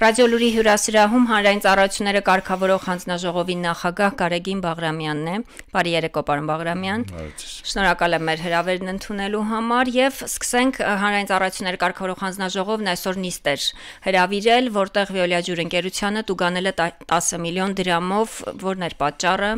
Ռադիոլուրի հյուրասիրահում հանրային ծառայությունները կարգավորող հանձնաժողովի նախագահ Գարեգին Բաղրամյանն է։ Բարի երեկո, պարոն Բաղրամյան։ Շնորհակալ եմ մեր հրավերն ընդունելու համար եւ սկսենք հանրային ծառայությունները կարգավորող հանձնաժողովն այսօր նիստ էր հրավիրել, որտեղ Վեոլիա ջուր ընկերությանը տուգանել է 10 միլիոն դրամով, որն էր պատճառը։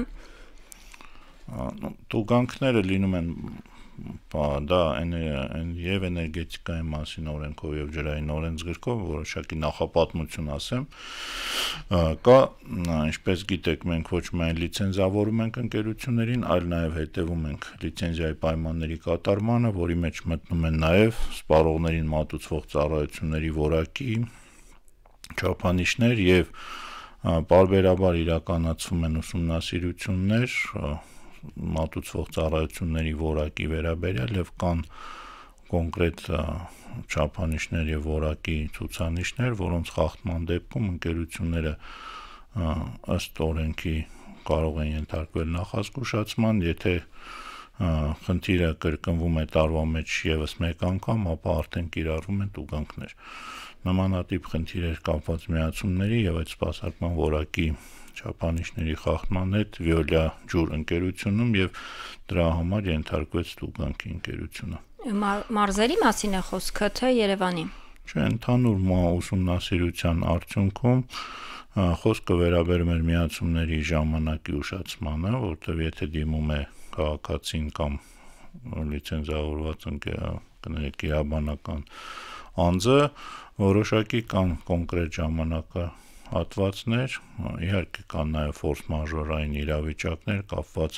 Տուգանքները լինում են դա եւ էներգետիկայի մասին օրենքով եւ ջրային օրենսգրքով որոշակի նախապատմություն ասեմ կա, ինչպես գիտեք, մենք ոչ միայն լիցենզավորում ենք ընկերություններին, այլ նաեւ հետեւում ենք լիցենզիայի պայմանների կատարմանը, որի մեջ մտնում են նաեւ սպառողներին մատուցվող ծառայությունների որակի չափանիշներ եւ պարբերաբար իրականացվում են ուսումնասիրություններ մատուցվող ծառայությունների որակի վերաբերյալ եւ կան կոնկրետ չափանիշներ եւ որակի ցուցանիշներ, որոնց խախտման դեպքում ընկերությունները ըստ օրենքի կարող են ենթարկվել նախազգուշացման, եթե խնդիրը կրկնվում է տարվա մեջ եւս մեկ անգամ, ապա արդեն կիրառվում են տուգանքներ։ Նմանատիպ խնդիրեր կապված միացումների եւ այդ սպասարկման որակի չափանիշների խախտման հետ Վեոլիա ջուր ընկերությունում եւ դրա համար ենթարկվեց տուգանքի ընկերությունը։ Մարզերի մասին է խոսքը, թե Երևանի։ Չէ, ընդհանուր ուսումնասիրության արդյունքում խոսքը վերաբերում էր միացումների ժամանակի ուշացմանը, որտեղ եթե դիմում է քաղաքացին կամ լիցենզավորված կիրաբանական անձը, որոշակի կան կոնկրետ ժամանակահատվածներ, իհարկե կան նաև ֆորս-մաժորային իրավիճակներ կապված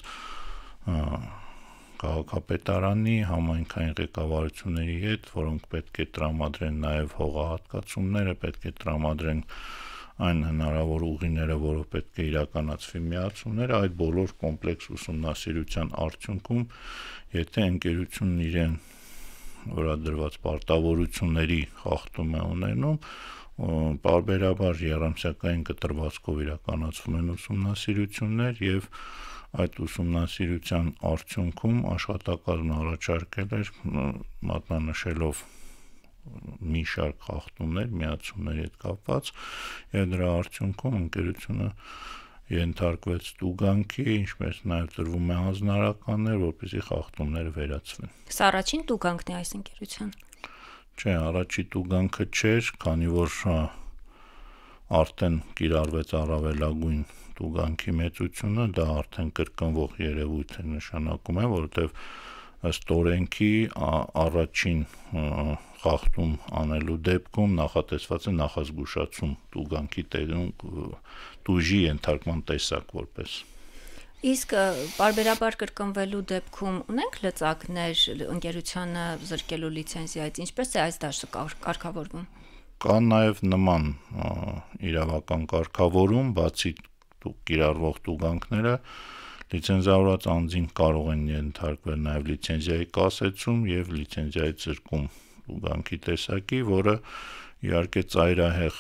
քաղաքապետարանի համայնքային ղեկավարությունների հետ, որոնք պետք է տրամադրեն նաև հողահատկացումները, պետք է տրամադրեն այն հնարավոր ուղիները, որով պետք է իրականացվի միացումները, այդ բոլոր կոմպլեքս ուսումնասիրության արդյունքում, եթե ընկերությունն իրեն վերադրված պարտավորությունների խախտում է ունենում, պարբերաբար եռամսյակային կտրվածքով իրականացվում են ուսումնասիրություններ եւ այդ ուսումնասիրության արդյունքում աշխատակազմն առաջարկել էր մատնանշելով մի շարք խախտումներ միացումների հետ կապված եւ դրա արդյունքում ընկերությունը ենթարկվեց տուգանքի, ինչպես նաև տրվում է հանձնարարականներ, որպեսզի խախտումները վերացվեն։ Սա առաջին տուգանքն է այս ընկերության։ Չէ, առաջի տուգանքը չէր, քանի որ արդեն կիրառվեց առավելագույն տուգանքի մեծությունը, դա արդեն կրկնվող երևույթ է նշանակում է, որովհետև ըստ օրենքի առաջին խախտում անելու դեպքում նախատեսված է նախազգուշացում տուգանքի տուժի ենթարկման տեսակ որպես։ Իսկ պարբերաբար կրկնվելու դեպքում ունենք լծակներ ընկերությանը զրկելու լիցենզիայից, ինչպես է այս դաշտը կարգավորվում։ Կա նաև նման իրավական կարգավորում, բացի կիրառվող տուգանքները, լիցենզավորված անձին կարող են ենթարկվել նաև լիցենզիայի կասեցում եւ լիցենզիայի զրկում տուգանքի տեսակի, որը իհարկե ծայրահեղ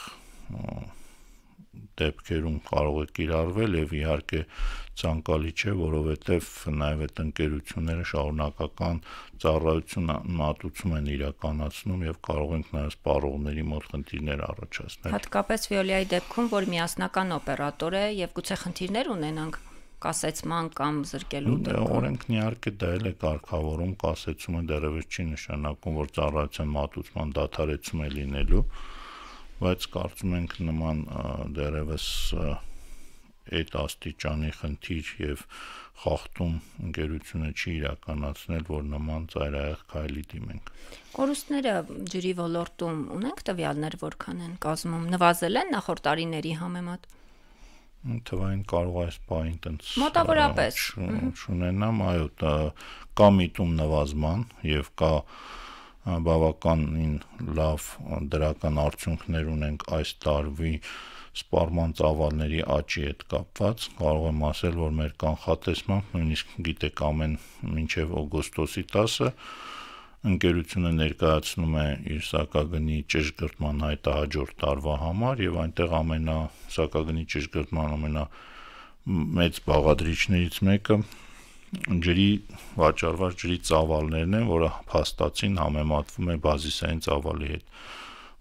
դեպքերում կարող է կիրառվել եւ իհարկե ցանկալի չէ, որովհետեւ նաեւ այդ ընկերությունները շարունակական ծառայություն մատուցում են իրականացնում եւ կարող են նաեւ սպառողների մոտ խնդիրներ առաջացնել։ Հատկապես Վեոլիայի դեպքում, որ միասնական օպերատոր է եւ գուցե խնդիրներ ունենանք կասեցման կամ զրկելու դեպքում։ Օրենքն իհարկե դա էլ է կարգավորում, կասեցումը դեռևս չի նշանակում, որ ծառայության մատուցման դադարեցում է լինելու, բայց կարծում ենք նման դեռևս այդ աստիճանի խնդիր եւ խախտում ընկերությունը չի իրականացնել, որ նման ծայրահեղ քայլի դիմենք։ Կորուստները ջրի ոլորտում ունենք տվյալներ որքան են կազմում, նվազել են նախորդ տարիների համեմատ։ Թվային կարող այս բային տենց մոտավորապես չունենամ, այո, կա միտում նվազման եւ կա բավականին լավ դրական արդյունքներ ունենք այս տարվի սպառման ծավալների աճի հետ կապված, կարող եմ ասել, որ մեր կանխատեսմամբ նույնիսկ գիտեք մինչև օգոստոսի 10-ը ընկերությունը ներկայացնում է իր սակագնի ճշգրտման հայտը հաջորդ տարվա համար եւ այնտեղ սակագնի ճշգրտման ամենամեծ բաղադրիչներից մեկը ջրի վաճառված ջրի ծավալներն են, որը փաստացին համեմատվում է բազիսային ծավալի հետ։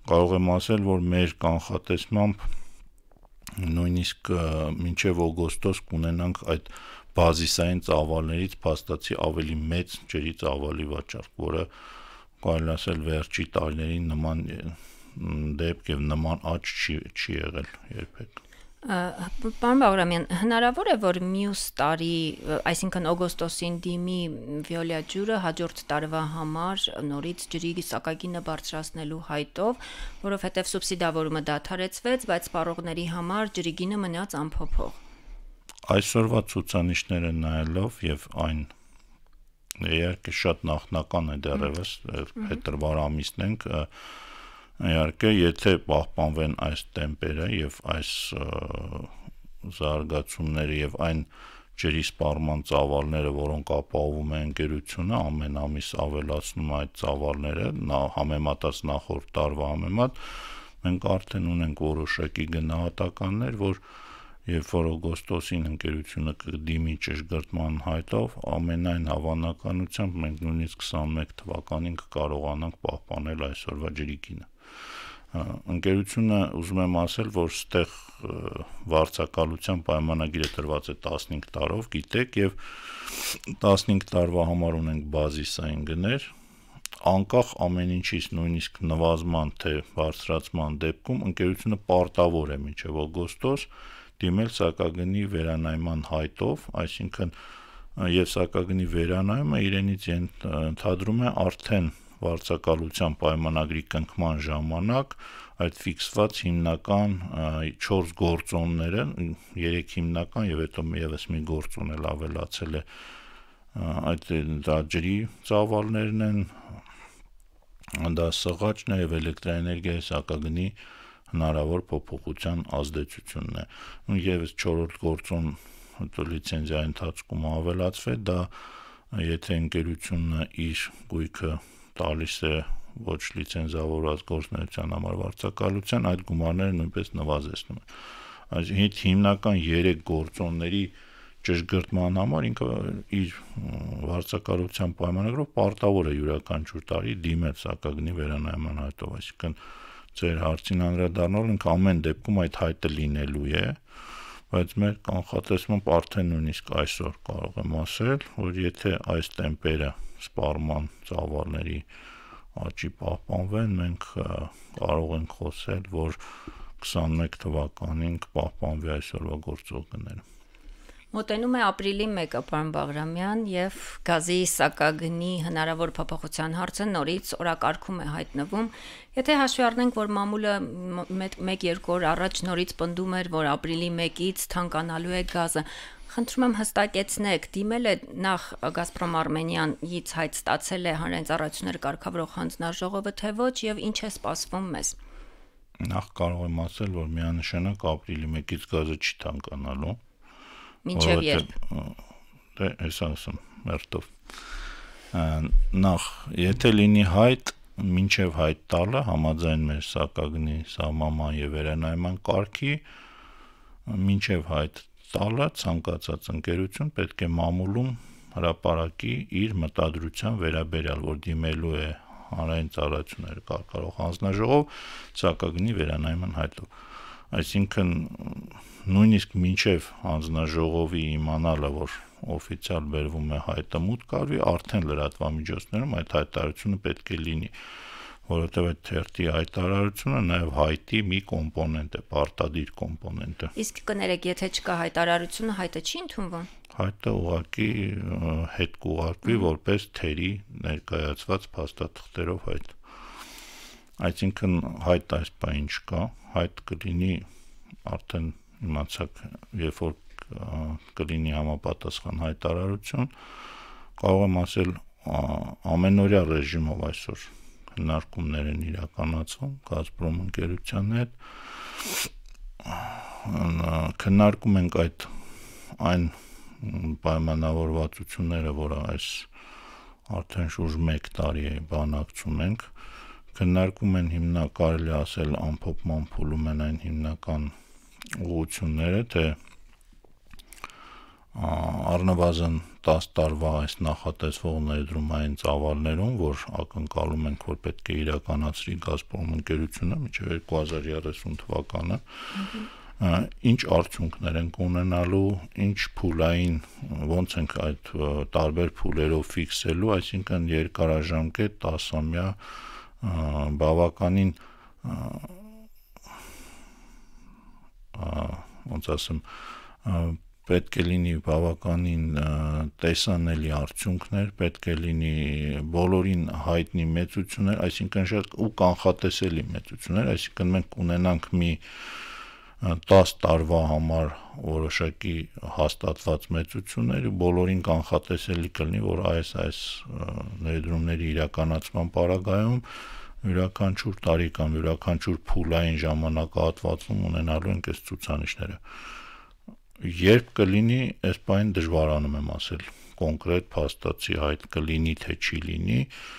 կարող եմ ասել, որ մեր կանխատեսմամբ նույնիսկ մինչև օգոստոս կունենանք այդ բազիսային ծավալներից փաստացի ավելի մեծ ջրի ծավալի վաճառք, որը կարելի ասել վերջի տարիներին նման դեպք եւ նման աճ չի եղել երբեք։ Պարոն Բաղրամյան, հնարավոր է, որ մյուս տարի, այսինքն օգոստոսին դիմի Վիոլիա ջուրը հաջորդ տարվա համար նորից ջրի սակագինը բարձրացնելու հայտով, որովհետև սուբսիդավորումը դադարեցվեց, բայց սպառողների համար ջրի գինը մնաց անփոփոխ։ Այսօրվա ցուցանիշները նայելով եւ այն իհարկե շատ նախնական է դեռևս, փետրվար ամիսն ենք, իհարկե, եթե պահպանվեն այս տեմպերը եւ այս զարգացումները եւ այն ջրի սպառման ծավալները, որոնք ապահովում է ընկերությունը, ամեն ամիս ավելացնում այդ ծավալները, համեմատած նախորդ տարվա համեմատ, մենք արդեն ունենք որոշակի գնահատականներ, որ երբ որ օգոստոսին ընկերությունը կդիմի ճշգրտման հայտով, ամենայն հավանականությամբ մենք նույնիսկ 21 թվականին կկարողանանք պահպանել այսօրվա ջրի գինը։ Ընկերությունը ուզում եմ ասել, որ ստեղ վարձակալության պայմանագիրը տրված է 15 տարով, գիտեք, եւ 15 տարվա համար ունենք բազիսային գներ, անկախ ամեն ինչից, նույնիսկ նվազման թե բարձրացման դեպքում ընկերությունը պարտավոր է մինչև օգոստոս դիմել սակագնի վերանայման հայտով, այսինքն եւ սակագնի վերանայումը իրենից ընդհանրում է արդեն վարձակալության պայմանագրի կնքման ժամանակ այդ ֆիքսված հիմնական 4 գործոնները, 3 հիմնական եւ հետո եւս մի գործոն էլ ավելացել է, այդ դա ջրի ծավալներն են, դա սղաճն է եւ էլեկտրաէներգիայի սակագնի հնարավոր փոփոխության ազդեցությունն է։ Եվս 4-րդ գործոն հետո լիցենզիայի ընթացքում ավելացվել, դա եթե ընկերությունը իր գույքը տալիս է ոչ լիցենզավորված գործունեության համար վարձակալության, այդ գումարները նույնպես նվազեցնում են։ Այս հիմնական 3 գործոնների ճշգրտման համար ինքը իր վարձակալության պայմանագրով պարտավոր է յուրաքանչյուր տարի դիմել սակագնի վերանայման հայտով, այսինքն ձեր հարցին անդրադառնալով ինքը ամեն դեպքում այդ հայտը լինելու է, բայց մեր կանխատեսմամբ արդեն նույնիսկ այսօր կարող եմ ասել, որ եթե այս տեմպերը սպառման ծավալների աճի պահպանվեն, մենք կարող ենք խոսել, որ 21 թվականին կպահպանվի այսօրվա գործող գները։ Մոտենում է ապրիլի 1-ը, պարոն Բաղրամյան, եւ գազի սակագնի հնարավոր փոփոխության հարցը նորից օրակարգում է հայտնվում։ Եթե հաշվի առնենք, որ մամուլը 1-2 օր առաջ նորից պնդում էր, որ ապրիլի 1-ից թանկանալու է գազը, խնդրում եմ հստակեցնեք, դիմել է նախ Գազպրոմ Արմենիանից հայտ ստացել է հանրային ծառայությունների կարգավորող հանձնաժողովը, թե ոչ, եւ ինչ է սպասվում մեզ։ Նախ կարող եմ ասել, որ միանշանակ ապրիլի 1-ից գազը չի թանկանալու։ Մինչև երբ։ Դե ես ասում, մերտով։ Նախ, եթե լինի հայտ, մինչև հայտ տալը համաձայն մեր սակագնի սահմանման եւ վերանայման կարգի, մինչև հայտ տալը ցանկացած ընկերություն պետք է մամուլում հրապարակի իր մտադրության վերաբերյալ, որ դիմելու է հանրային ծառայությունների կարգավորող հանձնաժողով սակագնի վերանայման հայտով։ Այսինքն նույնիսկ մինչև հանձնաժողովի իմանալը, որ օֆիցիալ բերվում է հայտը մուտք կարվի, արդեն լրատվամիջոցներում այդ հայտարարությունը պետք է լինի, որովհետև այդ թերթի հայտարարությունը նաև հայտի մի կոմպոնենտ է, պարտադիր կոմպոնենտ է։ Իսկ կներեք, եթե չկա հայտարարությունը, հայտը չի ընդունվում։ Հայտը ուղղակի հետ կուղարկվի որպես թերի ներկայացված փաստաթղթերով հայտ։ Այսինքն հայտ այս բան չկա, հայտ կլինի արդեն իմացակ, երբ որ կլինի համապատասխան հայտարարություն, կարող եմ ասել ամենօրյա ռեժիմով այսօր քննարկումներ են իրականացվում Գազպրոմ ընկերության հետ, քննարկում ենք այն պայմանավորվածությունները, որ այս արդեն շուրջ 1 տարի է բանակցում ենք, քննարկում են կարելի ասել ամփոփման փուլում են այն հիմնական ուղղությունները, թե առնվազն 10 տարվա այս նախատեսվող ներդրումային ծավալներում, որ ակնկալում ենք, որ պետք է իրականացրի Գազպրոմ ընկերությունը մինչև 2030 թվականը, ինչ արդյունքներ ենք ունենալու, ինչ փուլային, ոնց ենք այդ տարբեր փուլերով ֆիքսելու, այսինքն երկարաժամկետ 10-ամյա բավականին ոնց ասեմ, պետք է լինի բավականին տեսանելի արդյունքներ, պետք է լինի բոլորին հայտնի մեծություններ, այսինքն շատ ու կանխատեսելի մեծություններ, այսինքն մենք ունենանք մի 10 տարվա համար որոշակի հաստատված մեծություններ, բոլորին կանխատեսելի կլինի, որ այս ներդրումների իրականացման պարագայում յուրաքանչյուր տարի կամ յուրաքանչյուր փուլային ժամանակահատվածում ունենալու ենք այս ցուցանիշները։ Երբ կլինի, այս բանը դժվարանում եմ ասել, կոնկրետ փաստացի հայտ կլինի, թե չի լինի,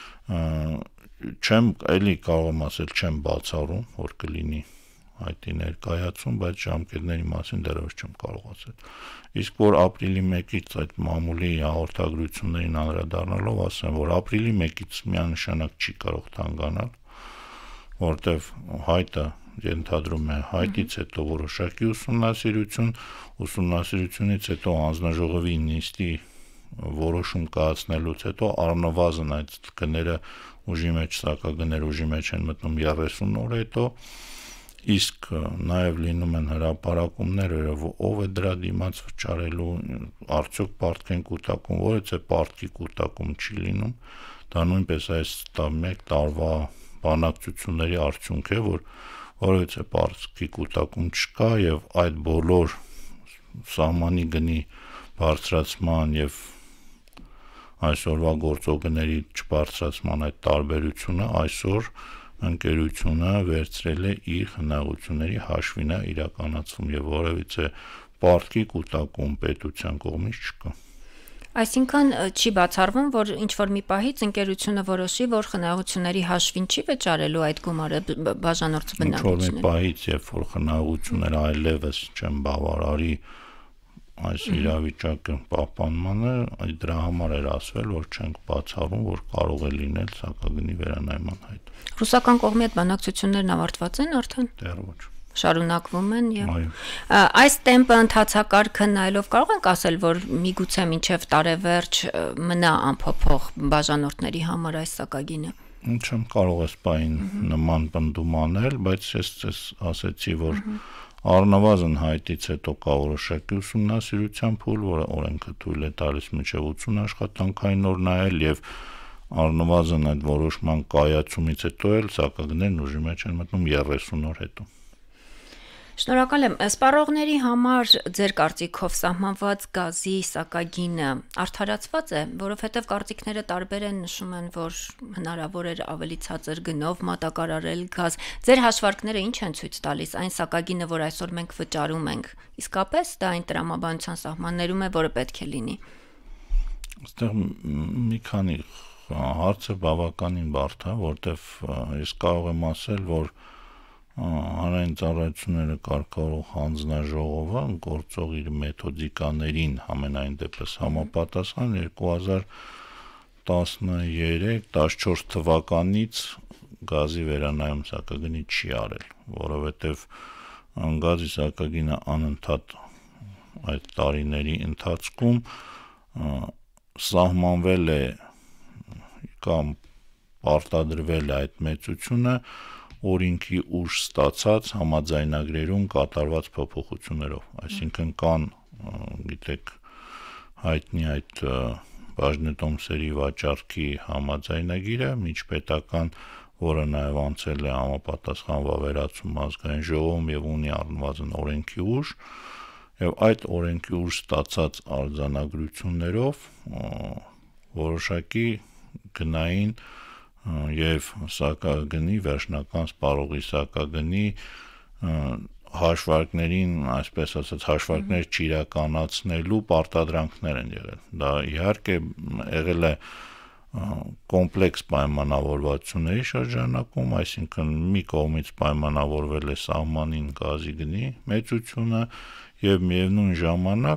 չեմ էլի կարող եմ ասել, չեմ բացառում, որ կլինի հայտի ներկայացում, բայց ժամկետների մասին դեռևս չեմ կարող ասել։ Իսկ որ ապրիլի 1-ից այդ մամուլի հաղորդագրություններին անդրադառնալով ասեմ, որ ապրիլի 1-ից միանշանակ չի կարող թանկանալ, որտեվ հայտը ենթադրում է հայտից հետո որոշակի ուսումնասիրությունից հետո հանձնաժողովի նիստի որոշում կայացնելուց հետո առնվազն այդ գները ուժի մեջ, սակագներ ուժի մեջ են մտնում 30 օր հետո, իսկ նաև լինում են հրապարակումներ, ով է դրա դիմաց վճարելու, արդյոք պարտք են կուտակում, որից է պարտքի կուտակում չի լինում, դա նույնպես այս 1 տարվա բանակցությունների արդյունք է, որ որից է պարտքի կուտակում չկա եւ այդ բոլոր սահմանի գնի բարձրացման եւ այսօրվա գործողների չբարձրացման այդ տարբերությունը այսօր ընկերությունը վերցրել է իր հնարավորությունների հաշվին է իրականացվում եւ որևիցե պարտքի կուտակում պետության կողմից չկա։ Այսինքն չի բացառվում, որ ինչ-որ մի պահից ընկերությունը որոշի, որ խնայողությունների հաշվին չի վճարելու այդ գումարը բաժանորդ բնակիչներին։ Ինչ-որ մի պահից, երբ որ խնայողությունները այլևս չեն բավարարի այս իրավիճակը պահպանմանը, դրա համար էր ասվել, որ չենք բացառում, որ կարող է լինել սակագնի վերանայման հայտ։ Ռուսական կողմի այդ բանակցություններն ավարտված են արդեն։ Դեռ ոչ։ Շարունակվում են եւ այս տեմպը ընթացակարգը նայելով կարող ենք ասել, որ միգուցե մինչև տարեվերջ մնա անփոփոխ բաժանորդների համար այս սակագինը։ Չեմ կարող այս բային նման պնդում անել, բայց ես ասեցի, որ առնվազն հայտից հետո կա որոշակի ուսումնասիրության փուլ, որը օրենքը թույլ է տալիս մինչև 80 աշխատանքային օր նայել եւ առնվազն այդ որոշման կայացումից հետո էլ սակագներն ուժի մեջ են մտնում 30 օր հետո։ Շնորհակալ եմ։ Սպառողների համար ձեր կարծիքով սահմանված գազի սակագինը արդարացված է, որովհետև կարծիքները տարբեր են, նշում են, որ հնարավոր էր ավելի ցածր գնով մատակարարել գազ։ Ձեր հաշվարկները ինչ են ցույց տալիս այն սակագինը, որ այսօր մենք վճարում ենք, իսկապես դա այն տրամաբանության սահմաններում է, որը պետք է լինի։ Այստեղ մի քանի հարցը բավականին բարդ է, որտեվ ես կարող եմ ասել, որ հանրային ծառայությունները կարգավորող հանձնաժողովը գործող իր մեթոդիկաներին համենայն դեպս համապատասխան 2013-14 թվականից գազի վերանայում սակագնի չի արել, որովհետև գազի սակագինը անընդհատ այդ տարիների ընթացքում սահմանվել է կամ պարտադրվել է այդ մեծությունը օրենքի ուժ ստացած համաձայնագրերում կատարված փոփոխություններով, այսինքն կան, գիտեք, հայտնի այդ բաժնետոմսերի վաճառքի համաձայնագիրը, միջպետական, որը նաև անցել է համապատասխան վավերացում ազգային ժողովում եւ ունի առնվազն օրենքի ուժ, եւ այդ օրենքի ուժ ստացած արձանագրություններով որոշակի գնային եւ սակագնի վերջնական սպառողի սակագնի հաշվարկներին, այսպես ասած, հաշվարկներ չիրականացնելու պարտադրանքներ են եղել։ Դա իհարկե եղել է կոմպլեքս պայմանավորվածությունների շրջանակում, այսինքն մի կողմից պայմանավորվել է սահմանին գազի գնի մեծությունը եւ միևնույն ժամանակ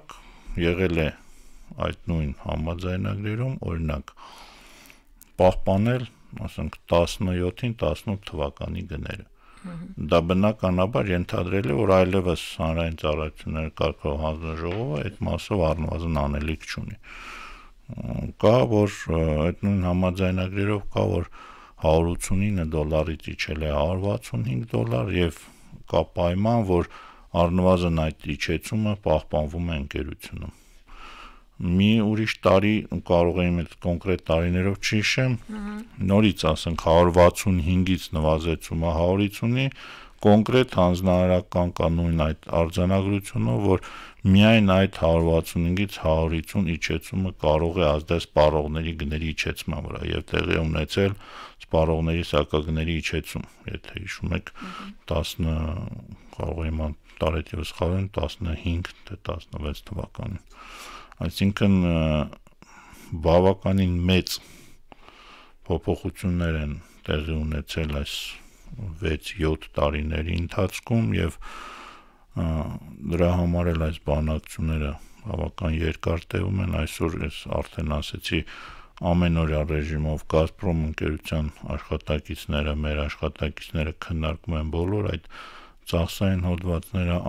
եղել է այդ նույն համաձայնագրերում, օրինակ պահպանել, ասենք 17-ին 18 թվականի գները։ Դա բնականաբար ենթադրել է, որ այլևս հանրային ծառայությունների կարգավորող հանձնաժողովը այդ մասով առնվազն անելիք չունի։ Կա, որ այդ նույն համաձայնագրերով կա, որ $189-ից իջել է $165 եւ կա պայման, որ առնվազն այդ իջեցումը պահպանվում է ընկերությունում։ Մի ուրիշ տարի կարող եմ այդ կոնկրետ տարիներով չհիշեմ, նորից ասենք 165-ից նվազեցումը 100-ից ունի, կոնկրետ հանձնարարական կա նույն այդ արձանագրությունով, որ միայն այդ 165-ից 150 իջեցումը կարող է ազդել սպառողների գների իջեցման վրա եւ տեղի ունեցել սպառողների սակագների իջեցում, եթե հիշում եք 10 կարող եմ տարեթիվս խավեն 15 թե 16 թվականին։ Այսինքն բավականին մեծ փոփոխություններ են տեղի ունեցել այս 6-7 տարիների ընթացքում եւ դրա համար էլ այս բանակցությունները բավական երկար տևում են։ Այսօր ես արդեն ասեցի ամենօրյա ռեժիմով Գազպրոմ ընկերության աշխատակիցները, մեր աշխատակիցները քննարկում են բոլոր այդ ծախսային հոդվածները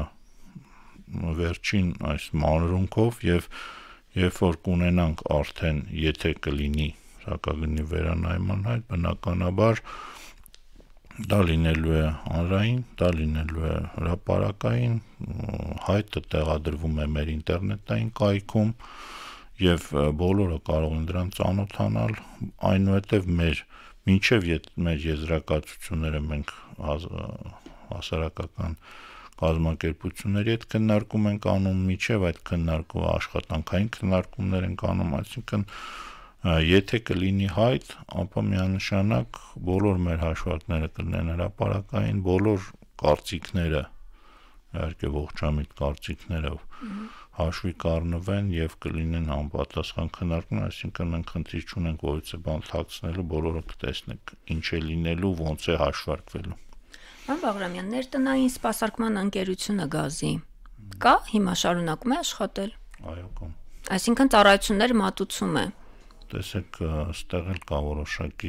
վերջին այս մանրունքով եւ երբ որ կունենանք արդեն եթե կլինի սակագնի վերանայման հայտ, բնականաբար դա լինելու է հանրային, դա լինելու է հրապարակային, հայտը տեղադրվում է մեր ինտերնետային կայքում եւ բոլորը կարող են դրան ծանոթանալ, այնուհետեւ մինչեւ մեր եզրակացությունները մենք հասարակական կազմակերպությունների հետ քննարկում ենք անում, միջև այդ քննարկումը աշխատանքային քննարկումներ ենք անում, այսինքն եթե կլինի հայտ, ապա միանշանակ բոլոր մեր հաշվարկները կլինեն հրապարակային, բոլոր կարծիքները, իհարկե ողջամիտ կարծիքներով հաշվի կառնվեն եւ կլինեն անպատասխան քննարկումներ, այսինքն մենք խնդիր չունենք որևէ բան թաքցնելու, բոլորը կտեսնեք ինչ է լինելու, ոնց է հաշվարկվելու։ Պարոն Բաղրամյան, ներտնային սպասարկման ընկերությունը գազի կա, հիմա շարունակում է աշխատել։ Այո, կա։ Այսինքն ծառայությունները մատուցում է։ Տեսեք, այստեղ էլ կա որոշակի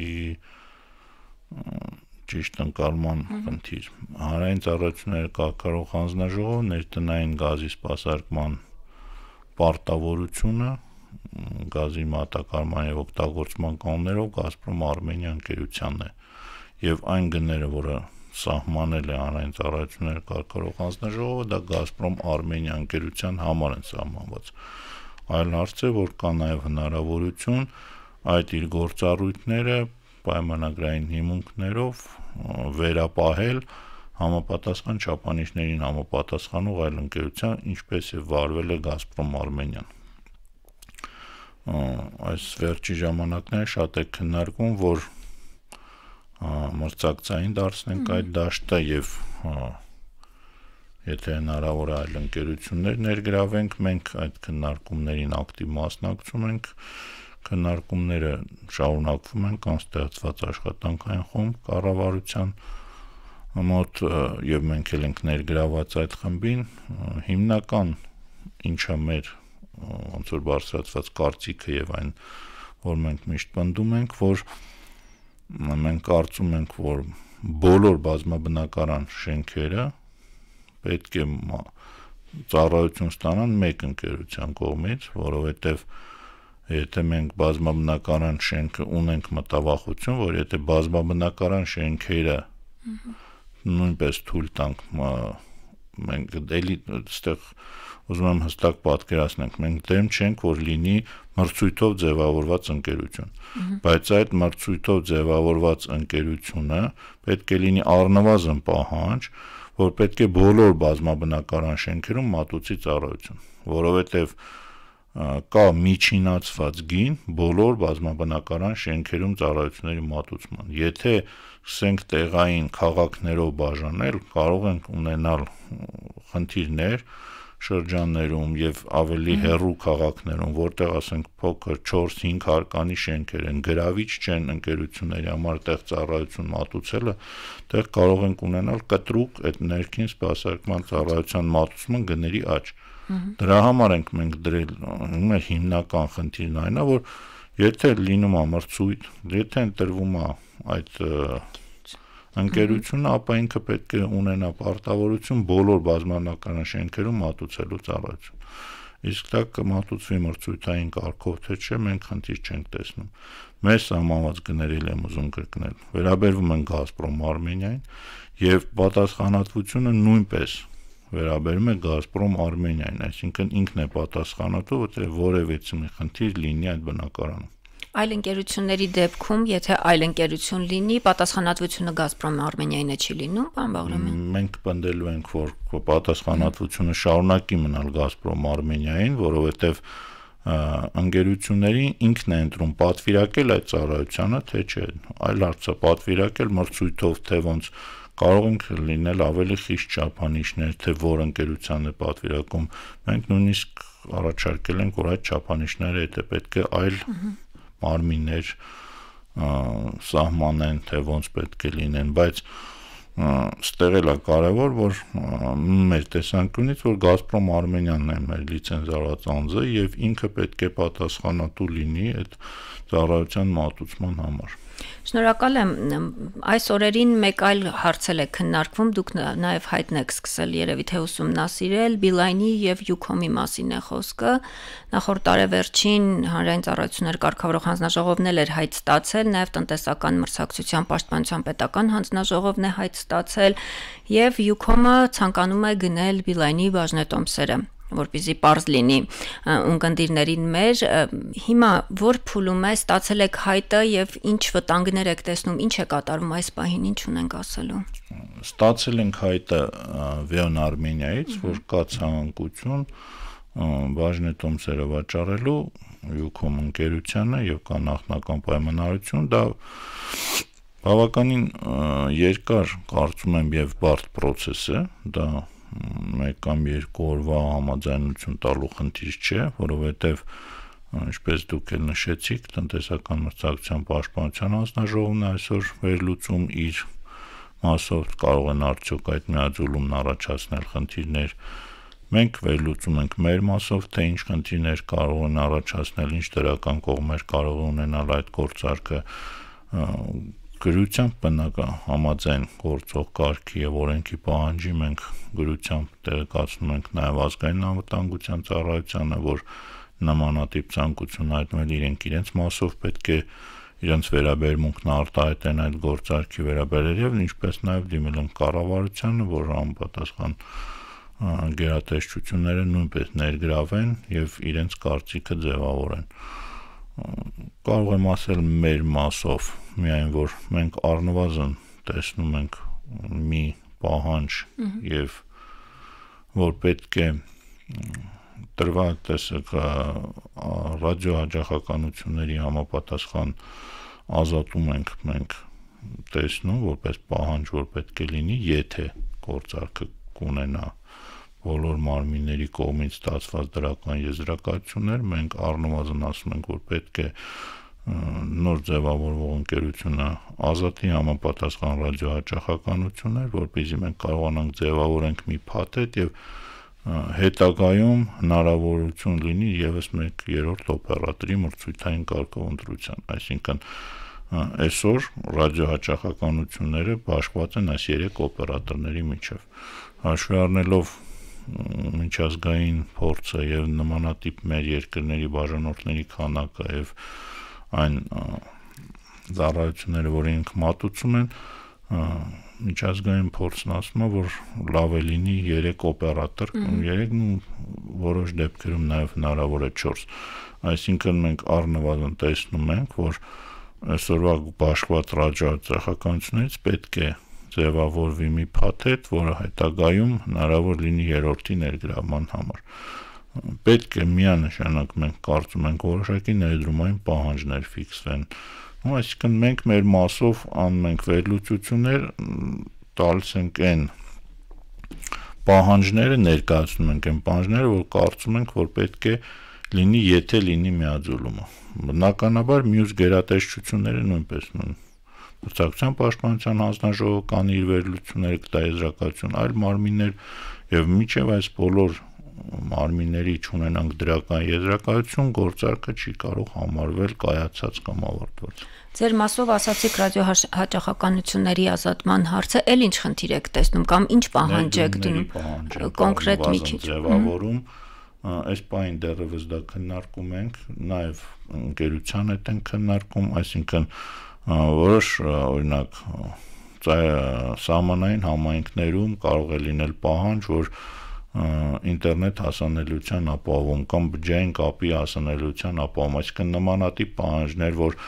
ճիշտ ընկալման խնդիր։ Հանրային ծառայությունների կարգավորող հանձնաժողովը ներտնային գազի սպասարկման պարտավորությունը գազի մատակարարման եւ օգտագործման կանոններով Գազպրոմ Արմենիա ընկերությանն է եւ այն գները, որը սահմանել է հանրային ծառայությունների կարգավորող հանձնաժողովը, դա Գազպրոմ Արմենիա ընկերության համար են սահմանված։ Այլ հարց է, որ կա նաեւ հնարավորություն այդ իր գործառույթները պայմանագրային հիմունքներով վերապահել համապատասխան չափանիշներին համապատասխանող այլ ընկերության, ինչպես եւ վարվել է Գազպրոմ Արմենիան։ Այս վերջի ժամանակները շատ է քննարկվում, որ մրցակցային դարձնենք այդ դաշտը եւ եթե հնարավոր է այլ ընկերություններ ներգրավենք, մենք այդ քննարկումներին ակտիվ մասնակցում ենք, քննարկումները շարունակվում են, կան ստեղծված աշխատանքային խումբ կառավարության մոտ եւ մենք էլ ենք ներգրաված այդ խմբին, հիմնական ինչը մեր ոնց որ բարձրացված կարծիքը եւ այն, որ մենք միշտ պնդում ենք, որ մենք կարծում ենք, որ բոլոր բազմաբնակարան շենքերը պետք է ծառայություն ստանան մեկ ընկերության կողմից, որովհետև եթե մենք բազմաբնակարան շենքը ունենք մտավախություն, որ եթե բազմաբնակարան շենքերը նույնպես թույլ տանք, մենք դելի այդտեղ ուզում եմ հստակ պատկերացնենք, մենք դեմ չենք, որ լինի մրցույթով ձևավորված ընկերություն, բայց այդ մրցույթով ձևավորված ընկերությունը պետք է լինի առնվազն պահանջ, որ պետք է բոլոր բազմաբնակարան շենքերում մատուցի ծառայություն, որովհետև կա միջինացված գին բոլոր բազմաբնակարան շենքերում ծառայությունների մատուցման։ Եթե սկսենք տեղային քաղաքներով բաժանել, կարող ենք ունենալ խնդիրներ շրջաններում եւ ավելի հեռու քաղաքներում, որտեղ ասենք փոքր 4-5 հարկանի շենքեր են, գրավիչ չեն ընկերությունների համար տեղ ծառայություն մատուցելը, տեղ կարող ենք ունենալ կտրուկ այդ ներքին սպասարկման ծառայության մատուցման գների աճ։ Դրա համար ենք մենք դրել մեր հիմնական խնդիրն այն է, որ եթե լինում է մրցույթ, եթե ընտրվում է այդ ընկերությունը, ապա ինքը պետք է ունենա պարտավորություն բոլոր բազմանական շենքերում մատուցելու ծառայություն։ Իսկ դա կմատուցվի մրցույթային կարգով թե չէ, մենք խնդիր չենք տեսնում։ Մեր սահմանված գներիլ եմ ուզում կրկնել, վերաբերվում են Գազպրոմ Արմենիային եւ պատասխանատվությունը նույնպես վերաբերում է Գազպրոմ Արմենիային, այսինքն ինքն է պատասխանատու, որտեղ որևէ խնդիր լինի այդ բնակարանում։ Այլ ընկերությունների դեպքում, եթե այլ ընկերություն լինի, պատասխանատվությունը Գազպրոմ Արմենիային չի լինում, պարոն Բաղրամյան։ Մենք պնդելու ենք, որ պատասխանատվությունը շարունակի մնալ Գազպրոմ Արմենիային, որովհետև ընկերություններին ինքն է ընտրում պատվիրակել այդ ծառայությանը, թե չէ, այլ հարցը պատվիրակել մրցույթով, թե ոնց կարող ենք լինել ավելի խիստ չափանիշներ, թե որ ընկերությանն է պատվիրակում։ Մենք նույնիսկ առաջարկել ենք, որ այդ չափանիշները եթե պետք է այլ մարմիններ սահմանեն, թե ոնց պետք է լինեն, բայց ստեղ էլ է կարևոր, որ մեր տեսանկյունից, որ Գազպրոմ Արմենիանն է մեր լիցենզավորված անձը եւ ինքը պետք է պատասխանատու լինի այդ ծառայության մատուցման համար։ Շնորհակալ եմ, այս օրերին մեկ այլ հարց է քննարկվում, դուք նաև հայտն եք սկսել երևի թե ուսումնասիրել, Beeline-ի եւ Ucom-ի մասին է խոսքը, նախորդ տարեվերջին հանրային ծառայություններ կարգավորող հանձնաժողովն էր հայտ ստացել, նաև տնտեսական մրցակցության պաշտպանության պետական հանձնաժողովն է հայտ ստացել եւ Ucom-ը ցանկանում է գնել Beeline-ի բաժնետոմսերը, որպեսզի պարզ լինի ունկնդիրներին մեր, հիմա որ փուլում է, ստացել եք հայտը եւ ինչ վտանգներ եք տեսնում, ինչ է կատարվում այս պահին, ինչ ունենք ասելու։ Ստացել ենք հայտը Veon Armenia-ից, որ կա ցանկություն բաժնետոմսերը վաճառելու Ucom ընկերությանը եւ կա նախնական պայմանավորություն, դա բավականին երկար, կարծում եմ, եւ բարդ process է, դա մեկ կամ երկու օրվա համաձայնություն տալու խնդիր չէ, որովհետև ինչպես դուք էլ նշեցիք, տնտեսական մրցակցության պաշտպանության հանձնաժողովն այսօր վերլուծում իր մասով կարող են արդյոք այդ միաձուլումն առաջացնել խնդիրներ։ Մենք վերլուծում ենք մեր մասով, թե ինչ խնդիրներ կարող են առաջացնել, ինչ դրական կողմեր կարող ունենալ այդ գործարքը գրությամբ բնական համաձայն գործող կարգի եւ օրենքի պահանջի մենք գրությամբ տեղեկացնում ենք նաեւ ազգային անվտանգության ծառայությանը, որ նմանատիպ ցանկություն հայտնել իրենց մասով պետք է իրենց վերաբերմունքն արտահայտեն այդ գործարքի վերաբերել եւ ինչպես նաեւ դիմել են կառավարությանը, որ համապատասխան գերատեսչությունները նույնպես ներգրավեն եւ իրենց կարծիքը ձևավորեն։ Կարող եմ ասել մեր մասով միայն որ մենք առնվազն տեսնում ենք մի պահանջ եւ որ պետք է տրվակ տեսակ ռադիոհաճախականությունների համապատասխան ազատում ենք մենք տեսնում որպես պահանջ որ պետք է լինի եթե գործարքը կունենա բոլոր մարմինների կողմից ստացված դրական եզրակացություններ մենք առնվազն ասում ենք որ պետք է նոր ձևավորվող ընկերությունը ազատի համապատասխան ռադիոհաճախականություններ, որպեսզի մենք կարողանանք ձևավորենք մի փաթեթ եւ հետագայում հնարավորություն լինի եւս մեկ երրորդ օպերատորի մրցույթային կարգով ընտրության, այսինքն այսօր ռադիոհաճախականությունները բաշխված են այս 3 օպերատորների միջև։ Հաշվի առնելով միջազգային փորձը եւ նմանատիպ մեր երկրների բաժանորդների քանակը եւ այն ծառայությունները, որ ինք մատուցում են, միջազգային փորձն ասում է, որ լավ է լինի 3 օպերատոր, 3 որոշ դեպքերում նաև հնարավոր է 4։ Այսինքն մենք առնվազն տեսնում ենք, որ այսօրվա բաշխված ռադիոհաճախականությունից պետք է ձևավորվի մի փաթեթ, որը հետագայում հնարավոր լինի երրորդի ներգրավման համար։ Պետք է միանշանակ մենք կարծում ենք որոշակի ներդրումային պահանջներ ֆիքսվեն։ Այսինքն մենք մեր մասով անում ենք վերլուծություններ, տալիս ենք այն պահանջները, ներկայացնում ենք այն պահանջները, որ կարծում ենք, որ պետք է լինի, եթե լինի միաձուլումը։ Բնականաբար մյուս գերատեսչությունները նույնպես մրցակցության պաշտպանության հանձնաժողովը կանի իր վերլուծությունները կտա եզրակացություն, այլ մարմիններ եւ միջև այս բոլոր մարմինների չունենանք դրական եզրակացություն, գործարքը չի կարող համարվել կայացած կամ ավարտված։ Ձեր մասով ասացիք ռադիոհաճախականությունների ազատման հարցը, էլ ինչ խնդիր եք տեսնում կամ ինչ պահանջ եք դնում կոնկրետ մի քիչ ձևավորում, այս պահին դեռևս դա քննարկում ենք, նաև ընկերության հետ ենք քննարկում, այսինքն որոշ օրինակ սահմանային համայնքներում կարող է լինել պահանջ, որ ինտերնետ հասանելիության ապահովում կամ բջջային կապի հասանելիության ապահովում, այսինքն նմանատիպ պահանջներ, որ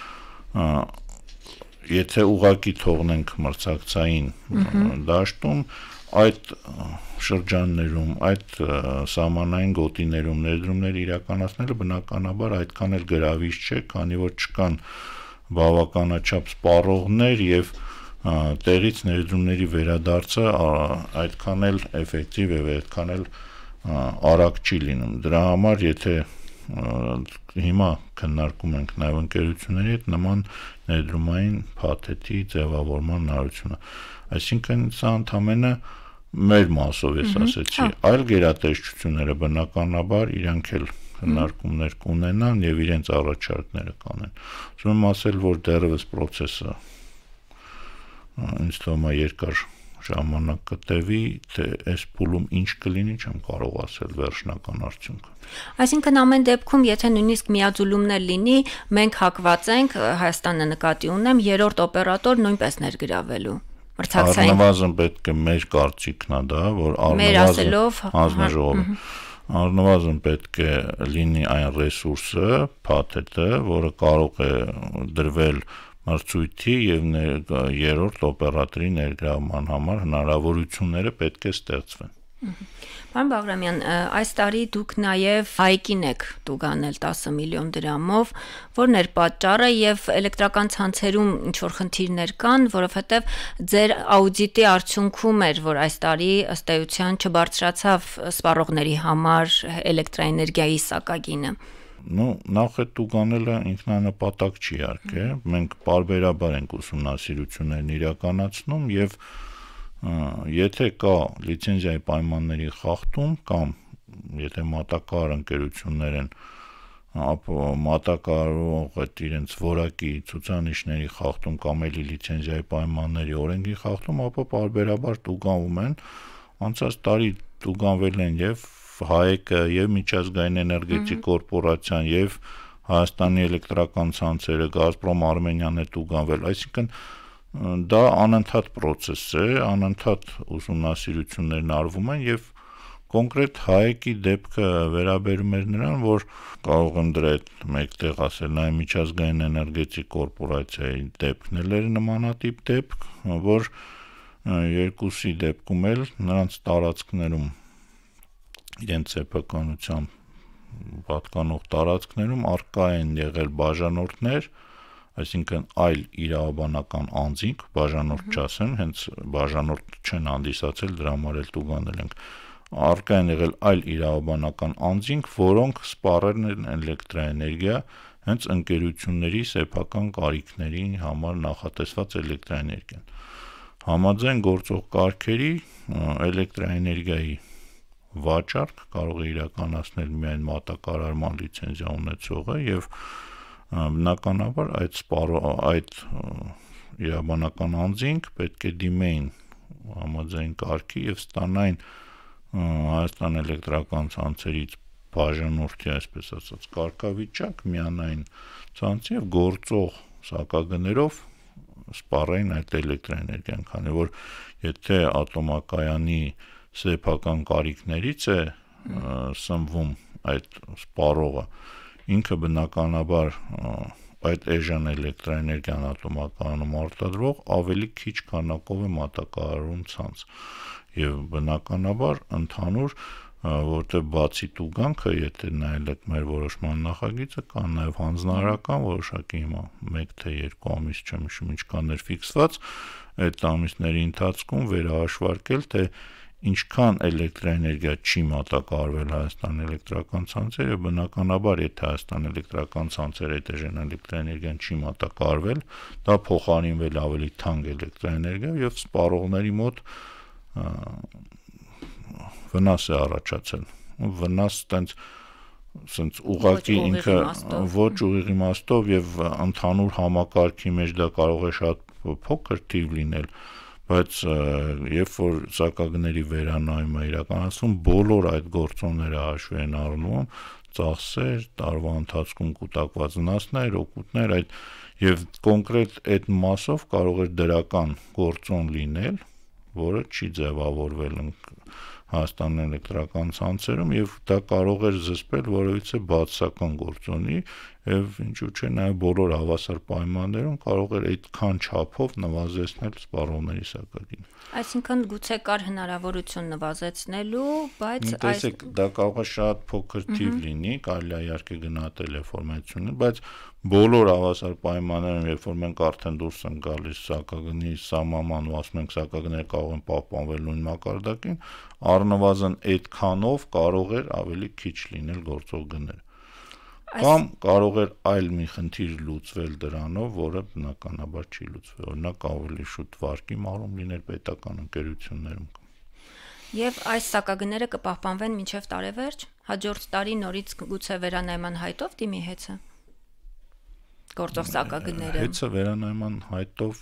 եթե ուղղակի թողնենք մրցակցային դաշտում, այդ շրջաններում, այդ սահմանային գոտիներում ներդրումներ իրականացնելը բնականաբար այդքան էլ գրավիչ չէ, քանի որ չկան բավականաչափ սպառողներ եւ տեղից ներդրումների վերադարձը այդքան էլ էֆեկտիվ է, այդքան էլ արագ չի լինում։ Դրա համար, եթե հիմա քննարկում ենք նաև ընկերությունների հետ նման ներդրումային փաթեթի ձևավորման հնարավորությունը, այսինքն սա ընդամենը մեր մասով ես ասեցի, այլ գերատեսչությունները բնականաբար իրանք էլ քննարկումներ կունենան եւ իրենց առաջարկները կանեն։ Ուզում եմ ասել, որ դեռևս process-ը ինձ թվում է երկար ժամանակ կտևի, թե այս փուլում ինչ կլինի, չեմ կարող ասել վերջնական արդյունքը։ Այսինքն ամեն դեպքում, եթե նույնիսկ միաձուլումներ լինի, մենք հակված ենք, Հայաստանը նկատի ունեմ, երրորդ օպերատոր նույնպես ներգրավելու։ Մրցակցային առնվազն պետք է մեր կարծիքն է դա, որ առնվազն պետք է լինի այն ռեսուրսը, փաթեթը, որը կարող է դրվել մրցույթի եւ երրորդ օպերատորի ներգրավման համար հնարավորությունները պետք է ստեղծվեն։ Պարոն Բաղրամյան, այս տարի դուք նաև հայկին եք տուգանել 10 միլիոն դրամով, որն էր պատճառը եւ էլեկտրական ցանցերում ինչ որ խնդիրներ կան, որովհետեւ ձեր աուդիտի արդյունքում էր, որ այս տարի ըստ էության չբարձրացավ սպառողների համար էլեկտրաէներգիայի սակագինը։ Նախ է տուգանելը ինքնանպատակ չի իհարկե, մենք պարբերաբար ենք ուսումնասիրություններն իրականացնում եւ եթե կա լիցենզիայի պայմանների խախտում կամ եթե մատակարար ընկերություններ են, ապա մատակարարողը իրենց որակի ցուցանիշների խախտում կամ էլի լիցենզիայի պայմանների օրենքի խախտում, ապա պարբերաբար տուգանվում են, անցած տարի տուգանվել են եւ ՀԱԵԿ-ը եւ Միջազգային էներգետիկ կորպորացիան եւ Հայաստանի էլեկտրական ցանցերը, Գազպրոմ Արմենիան է տուգանվել, այսինքն դա անընդհատ process է, անընդհատ ուսումնասիրություններն արվում են եւ կոնկրետ ՀԱԵԿ-ի դեպքը վերաբերում էր նրան, որ կարող եմ դրա հետ մեկտեղ ասել նաեւ Միջազգային էներգետիկ կորպորացիայի դեպքն էր նմանատիպ դեպք, որ երկուսի դեպքում էլ նրանց տարածքներում իրենց սեփականությամբ պատկանող տարածքներում առկա են եղել բաժանորդներ, այսինքն այլ իրավաբանական անձինք, բաժանորդ չասեմ, հենց բաժանորդ չեն հանդիսացել, դրա համար էլ տուգանել ենք, առկա են եղել այլ իրավաբանական անձինք, որոնք սպառել են էլեկտրաէներգիա հենց ընկերությունների սեփական կարիքների համար նախատեսված էլեկտրաէներգիան։ Համաձայն գործող կարգերի էլեկտրաէներգիայի վաճառք կարող է իրականացնել միայն մատակարարման լիցենզիա ունեցողը եւ բնականաբար այդ իրավաբանական անձինք պետք է դիմեին համաձայն կարգի եւ ստանային Հայաստան էլեկտրական ցանցերից բաժանորդի, այսպես ասած, կարգավիճակ միանային ցանցի եւ գործող սակագներով սպառային այդ էլեկտրաէներգիան, քանի որ եթե ատոմակայանի սեփական կարիքներից է սնվում այդ սպառողը, ինքը բնականաբար այդ էժան էլեկտրաէներգիան ատոմակայանում արտադրող ավելի քիչ քանակով է մատակարարում ցանց եւ բնականաբար ընդհանուր որտեղ բացի տուգանքը, եթե նայել եք մեր որոշման նախագիծը, կան նաև հանձնարարական որոշակի հիմա 1 թե 2 ամիս չեմ հիշում ինչքան էր ֆիքսված, այդ ամիսների ընթացքում վերահաշվարկել, թե ինչքան էլեկտրաէներգիա չի մատակարարվել Հայաստան էլեկտրական ցանցերը, բնականաբար եթե Հայաստան էլեկտրական ցանցերը էժան էլեկտրաէներգիան չի մատակարարվել, դա փոխարինվել ավելի թանկ էլեկտրաէներգիա եւ սպառողների մոտ վնաս է առաջացել վնաս սենց ուղղակի ինքը ոչ ուղիղ իմաստով եւ ընդհանուր համակարգի մեջ դա կարող է շատ փոքր թիվ լինել, բայց երբ որ սակագների վերանայումը իրականացվում, բոլոր այդ գործոնները հաշվի են առնում, ծախսեր, տարվա ընթացքում կուտակված վնասներ, օգուտներ, այդ եւ կոնկրետ այդ մասով կարող է դրական գործոն լինել, որը չի ձևավորվել Հայաստանի էլեկտրական ցանցերում եւ դա կարող էր զսպել որովհետեւ բացասական գործոնի եւ ինչու՞ չէ նաեւ բոլոր հավասար պայմաններում կարող էր այդքան չափով նվազեցնել սպառողների սակագինը։ Այսինքն գուցե կար հնարավորություն նվազեցնելու, բայց տեսեք, դա կարող է շատ փոքր թիվ լինի, կարելի է իհարկե գնահատել ինֆորմացիոնը, բայց բոլոր հավասար պայմաններում, երբ որ մենք արդեն դուրս ենք գալիս սակագնի սահմանման ու ասում ենք սակագները կարող են պահպանվել նույն մակարդակին, առնվազն այդքանով կարող էր ավելի քիչ լինել գործող գները։ Կամ կարող էր այլ մի խնդիր լուծվել դրանով, որը բնականաբար չի լուծվել, օրինակ ավելի շուտ վարկի մարում լիներ պետական ընկերություններում։ Եվ այս սակագները կպահպանվեն մինչև տարեվերջ, հաջորդ տարի նորից գուցե վերանայման հայտով դիմի հեծը։ Գործող սակագները։ Հեծը վերանայման հայտով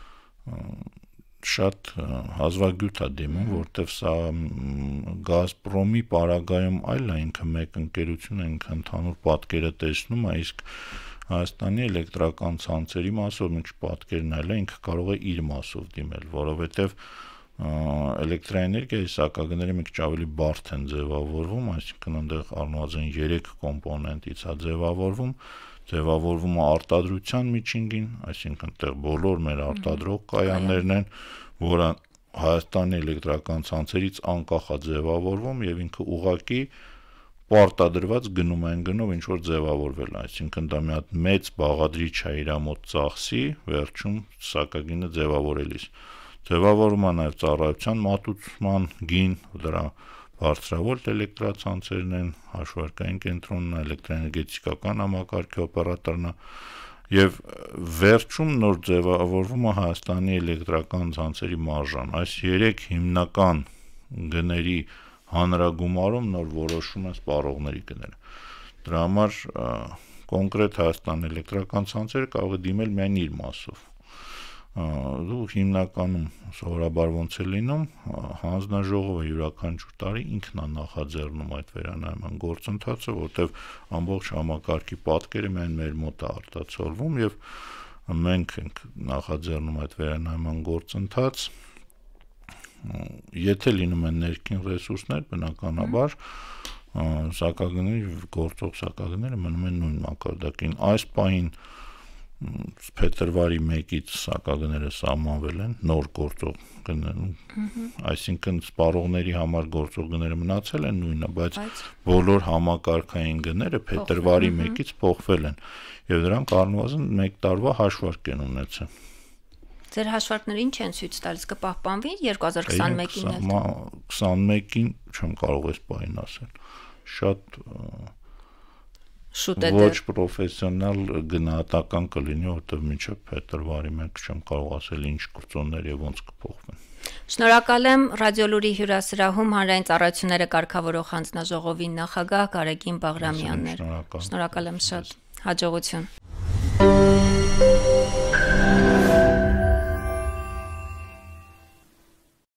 շատ հազվագյուտ է դիմում, որտեվ սա Գազպրոմի պարագայում այլ է, ինքը մեկ ընկերություն է, ինքը ընդհանուր պատկերը տեսնում է, իսկ Հայաստանի էլեկտրական ցանցերի մասով ինչ պատկերն այլ է, ինքը կարող է իր մասով դիմել, որովհետև էլեկտրաէներգիայի սակագները մի քիչ ավելի բարդ են ձևավորվում, այսինքն այնտեղ առնվազն 3 կոմպոնենտից է ձևավորվում է արտադրության միջինգին, այսինքն այդտեղ բոլոր մեր արտադրող կայաններն են, որը Հայաստանի էլեկտրական ցանցերից անկախ է ձևավորվում եւ ինքը ուղղակի պարտադրված գնում են գնով ինչ որ ձևավորվել է, այսինքն դա մի հատ մեծ բաղադրիչ է իր մոտ ծախսի, վերջում սակագինը ձևավորելիս։ Ձևավորվում է նաեւ ծառայության մատուցման գին, դրա բարձրավոլտ էլեկտրացանցերն են, հաշվարկային կենտրոնն է, էլեկտրաէներգետիկական համակարգի օպերատորն է եւ վերջում նոր ձևավորվում է Հայաստանի էլեկտրական ցանցերի մարժան։ Այս 3 հիմնական գների հանրագումարում նոր որոշում են սպառողների գները։ Դրա համար կոնկրետ Հայաստանի էլեկտրական ցանցերը կարող է դիմել միայն իր մասով։ Ու հիմնականում սովորաբար ոնց է լինում, հանձնաժողովը յուրաքանչյուր տարի ինքն է նախաձեռնում այդ վերանայման գործընթացը, որտեղ ամբողջ համակարգի պատկերը միայն մեր մոտ է արտացոլվում եւ մենք ենք նախաձեռնում այդ վերանայման գործընթաց։ Եթե լինում են ներքին ռեսուրսներ, բնականաբար սակագների գործող սակագները մնում են նույն մակարդակին։ Այս պահին փետրվարի 1-ից սակագները սահմանվել են նոր գործող գներում, այսինքն սպառողների համար գործող գները մնացել են նույնը, բայց բոլոր համակարգային գները փետրվարի 1-ից փոխվել են եւ դրանք առնվազն 1 տարվա հաշվարկ են ունեցել։ Ձեր հաշվարկները ինչ են ցույց տալիս, կպահպանվի 2021-ին էլ։ 21-ին չեմ կարող այս բանին ասել։ Շատ շուտ է ոչ պրոֆեսիոնալ գնահատական կլինի, որտեղ մինչև փետրվարի 1 չեմ կարող ասել ինչ գործոններ եւ ոնց կփոխվեն։ Շնորհակալ եմ Ռադիոլուրի հյուրասրահում հանրային ծառայությունները կարգավորող հանձնաժողովի նախագահ Գարեգին Բաղրամյանն էր։ Շնորհակալ եմ շատ։ Հաջողություն։